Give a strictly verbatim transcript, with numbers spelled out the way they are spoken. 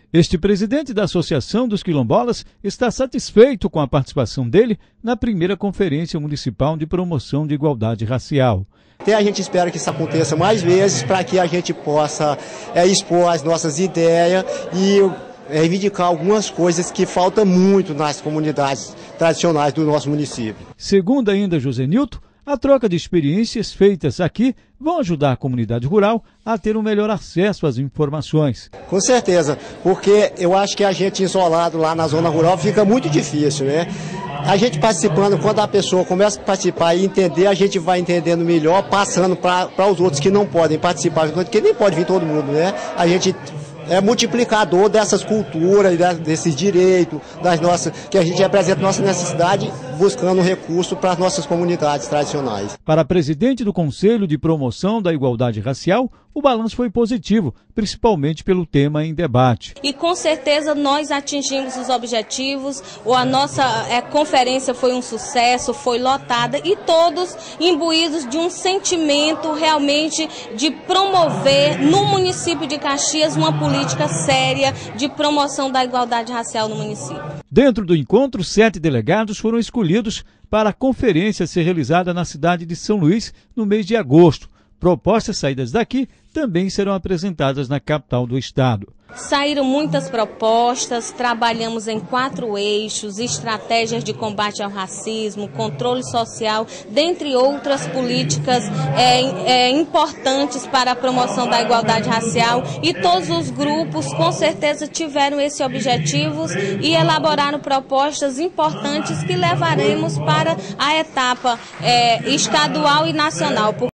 Este presidente da Associação dos Quilombolas está satisfeito com a participação dele na primeira Conferência Municipal de Promoção de Igualdade Racial. Até a gente espera que isso aconteça mais vezes para que a gente possa é, expor as nossas ideias e é, reivindicar algumas coisas que faltam muito nas comunidades tradicionais do nosso município. Segundo ainda José Nilton, a troca de experiências feitas aqui vão ajudar a comunidade rural a ter um melhor acesso às informações. Com certeza, porque eu acho que a gente isolado lá na zona rural fica muito difícil, né? A gente participando, quando a pessoa começa a participar e entender, a gente vai entendendo melhor, passando para os outros que não podem participar, porque nem pode vir todo mundo, né? A gente é multiplicador dessas culturas, desses direitos, das nossas, que a gente representa nossa necessidade, buscando recurso para as nossas comunidades tradicionais. Para a presidente do Conselho de Promoção da Igualdade Racial, o balanço foi positivo, principalmente pelo tema em debate. E com certeza nós atingimos os objetivos, a nossa é, conferência foi um sucesso, foi lotada e todos imbuídos de um sentimento realmente de promover no município de Caxias uma política séria de promoção da igualdade racial no município. Dentro do encontro, sete delegados foram escolhidos para a conferência ser realizada na cidade de São Luís no mês de agosto. Propostas saídas daqui também serão apresentadas na capital do estado. Saíram muitas propostas, trabalhamos em quatro eixos, estratégias de combate ao racismo, controle social, dentre outras políticas é, é, importantes para a promoção da igualdade racial, e todos os grupos com certeza tiveram esse objetivo e elaboraram propostas importantes que levaremos para a etapa é, estadual e nacional.